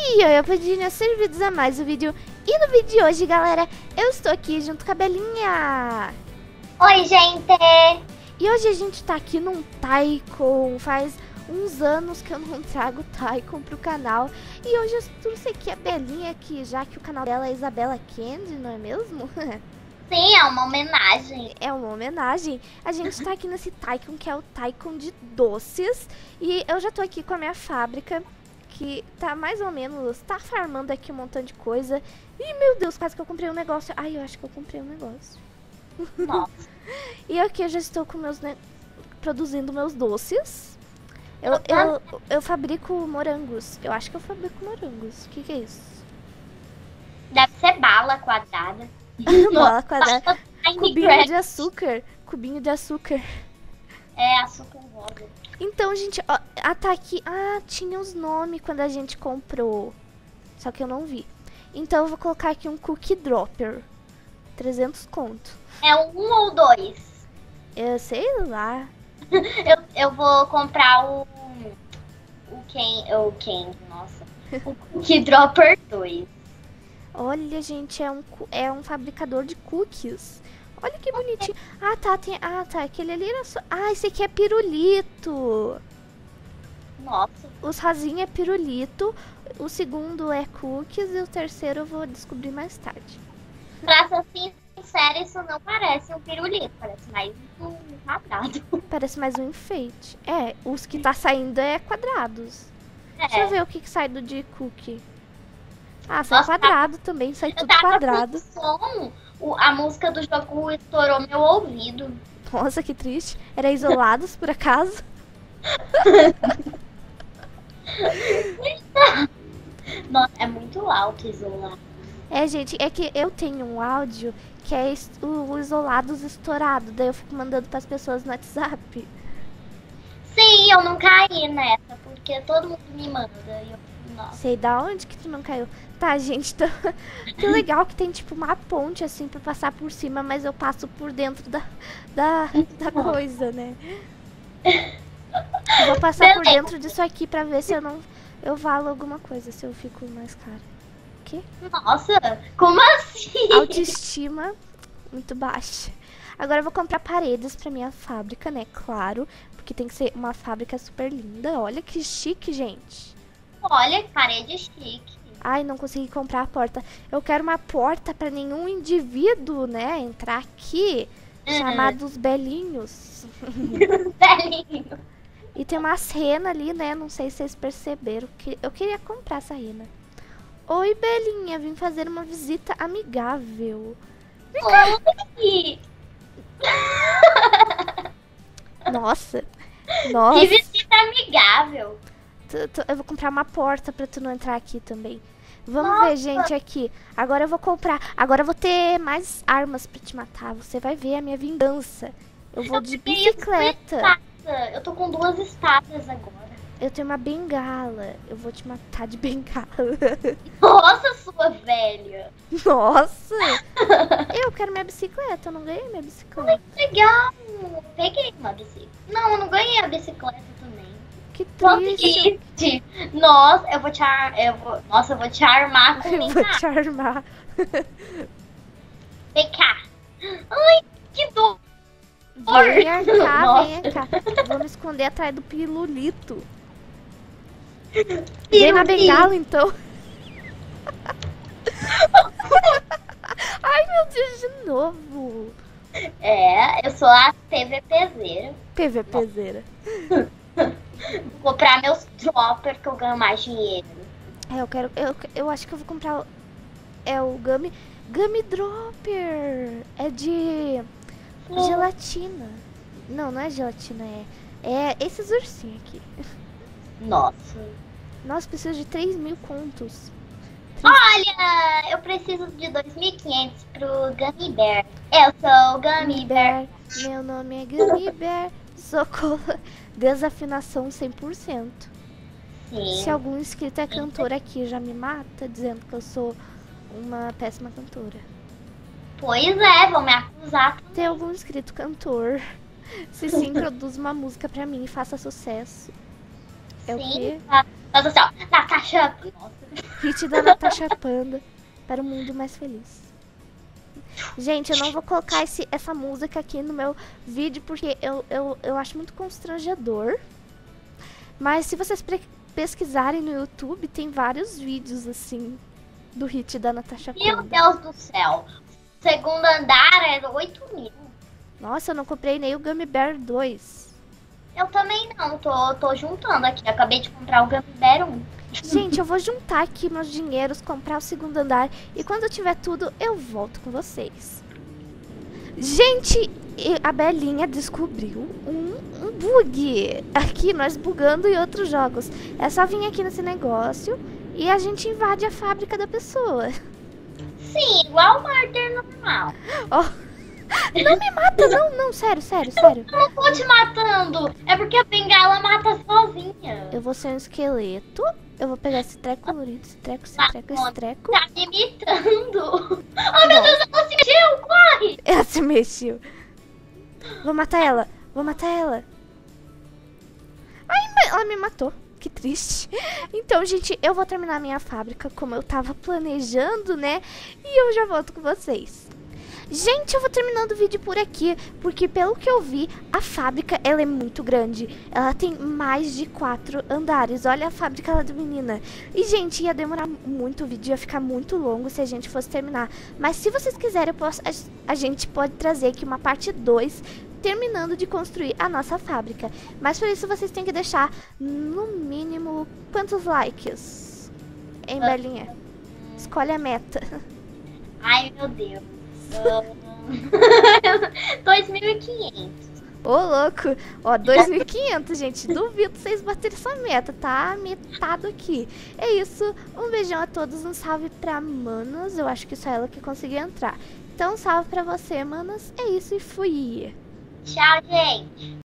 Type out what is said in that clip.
E eu Padinha, servidos a mais um vídeo. E no vídeo de hoje, galera, eu estou aqui junto com a Belinha. Oi, gente! E hoje a gente tá aqui num Tycoon. Faz uns anos que eu não trago Tycoon pro canal. E hoje eu trouxe aqui a Belinha aqui, já que o canal dela é Isabela Candy, não é mesmo? Sim, é uma homenagem. É uma homenagem. A gente tá aqui nesse Tycoon, que é o Tycoon de doces. E eu já tô aqui com a minha fábrica, que tá mais ou menos, tá farmando aqui um montão de coisa. E meu Deus, quase que eu comprei um negócio. Ai, eu acho que eu comprei um negócio. Nossa. E aqui eu já estou com produzindo meus doces. Eu fabrico morangos. Eu acho que eu fabrico morangos. O que é isso? Deve ser bala quadrada. Bola quadrada. Cubinho de Minecraft. açúcar. Cubinho de açúcar. É açúcar rosa. Então, gente, ó, tá aqui. Ah, tinha os nomes quando a gente comprou. Só que eu não vi. Então eu vou colocar aqui um cookie dropper. 300 conto. É um ou dois? Eu sei lá. Eu vou comprar o nossa. O Cookie Dropper 2. Olha, gente, é um fabricador de cookies. Olha que bonitinho. Ah, tá. Aquele ali era só. Ah, esse aqui é pirulito. Nossa. Os rosinha é pirulito. O segundo é cookies. E o terceiro eu vou descobrir mais tarde. Pra ser sincera, isso não parece um pirulito. Parece mais um quadrado. Parece mais um enfeite. É, os que tá saindo é quadrados. Deixa eu É. ver o que saiu de cookie. Ah, sai Nossa, quadrado também. Sai Eu tudo tava quadrado. com som, a música do jogo estourou meu ouvido. Nossa, que triste. Era isolados, por acaso? Nossa, é muito alto isolado. É, gente, é que eu tenho um áudio que é o isolados estourado. Daí eu fico mandando pras pessoas no WhatsApp. Sim, eu não caí nessa, porque todo mundo me manda. E eu, nossa. Sei da onde que tu não caiu. Tá, gente, então, que legal que tem tipo uma ponte assim pra passar por cima, mas eu passo por dentro da coisa, né? Eu vou passar por dentro disso aqui pra ver se eu valo alguma coisa, se eu fico mais cara. Que? Nossa, como assim? Autoestima muito baixa. Agora eu vou comprar paredes pra minha fábrica, né? Claro, porque tem que ser uma fábrica super linda. Olha que chique, gente. Olha, que parede chique. Ai, não consegui comprar a porta. Eu quero uma porta pra nenhum indivíduo, né, entrar aqui, chamados belinhos. Belinho. E tem umas renas ali, né? Não sei se vocês perceberam. Que eu queria comprar essa rena. Oi, Belinha, vim fazer uma visita amigável. Oi. Nossa. Que visita amigável. Eu vou comprar uma porta pra tu não entrar aqui também. Vamos Nossa. ver, gente, aqui. Agora eu vou comprar. Agora eu vou ter mais armas pra te matar. Você vai ver a minha vingança. Eu vou de bicicleta. Eu tô com 2 espadas agora. Eu tenho uma bengala. Eu vou te matar de bengala. Nossa, sua velha. Nossa! Eu quero minha bicicleta. Eu não ganhei minha bicicleta. Legal. Peguei uma bicicleta. Não, eu não ganhei a bicicleta também. Que Tão triste. triste. Nossa, eu vou te armar com Eu vou te armar. Vem cá. Ai, que dor. Vem cá, Nossa. vem cá. Vou me esconder atrás do pirulito. Vem na bengala, então. Ai, meu Deus, de novo. É, eu sou a PVPzeira. PVPzeira. Vou comprar meus dropper que eu ganho mais dinheiro. Eu acho que eu vou comprar o Gummy Dropper. É de gelatina. Não é gelatina, é esses ursinhos aqui. Nossa. Nossa, preciso de 3.000 contos. Olha, eu preciso de 2.500 pro Gummy Bear. Eu sou o Gummy Bear. Meu nome é Gummy Bear. Socorro. Desafinação 100%. Sim. Se algum inscrito é cantor aqui já me mata dizendo que eu sou uma péssima cantora. Pois é, vão me acusar. Tem algum inscrito cantor? Se sim, produz uma música pra mim e faça sucesso. É o quê? Sim. Nossa, assim, ó, Natasha. Nossa. Hit da Natasha Panda para um mundo mais feliz. Gente, eu não vou colocar essa música aqui no meu vídeo porque eu acho muito constrangedor. Mas se vocês pesquisarem no YouTube, tem vários vídeos assim do hit da Natasha Panda. Meu Deus do céu. O segundo andar era 8.000. Nossa, eu não comprei nem o Gummy Bear 2. Eu também não, tô juntando aqui. Acabei de comprar o Gummy Bear 1. Gente, eu vou juntar aqui meus dinheiros, comprar o segundo andar. E quando eu tiver tudo, eu volto com vocês. Gente, a Belinha descobriu um bug. Aqui, nós bugando em outros jogos. É só vir aqui nesse negócio e a gente invade a fábrica da pessoa. Sim, igual o murder normal. Ó, não me mata, não, sério. Eu não tô te matando. É porque a bengala mata sozinha. Eu vou ser um esqueleto. Eu vou pegar esse treco colorido, esse treco. Tá me imitando. Oh, meu Deus, ela se mexeu, corre. Ela se mexeu. Vou matar ela. Ai, ela me matou. Que triste. Então, gente, eu vou terminar minha fábrica como eu tava planejando, né? E eu já volto com vocês. Gente, eu vou terminando o vídeo por aqui, porque pelo que eu vi, a fábrica, ela é muito grande. Ela tem mais de 4 andares. Olha a fábrica lá da menina. E, gente, ia demorar muito o vídeo, ia ficar muito longo se a gente fosse terminar. Mas se vocês quiserem, a gente pode trazer aqui uma parte 2, terminando de construir a nossa fábrica. Mas por isso vocês têm que deixar, no mínimo, quantos likes? Hein, Belinha? Escolhe a meta. Ai, meu Deus. 2.500. Ô, louco. Ó, 2.500, gente. Duvido vocês baterem essa meta, tá? Metado aqui. É isso. Um beijão a todos. Um salve pra Manas. Eu acho que só ela que conseguiu entrar. Então, um salve pra você, Manas. É isso e fui. Tchau, gente.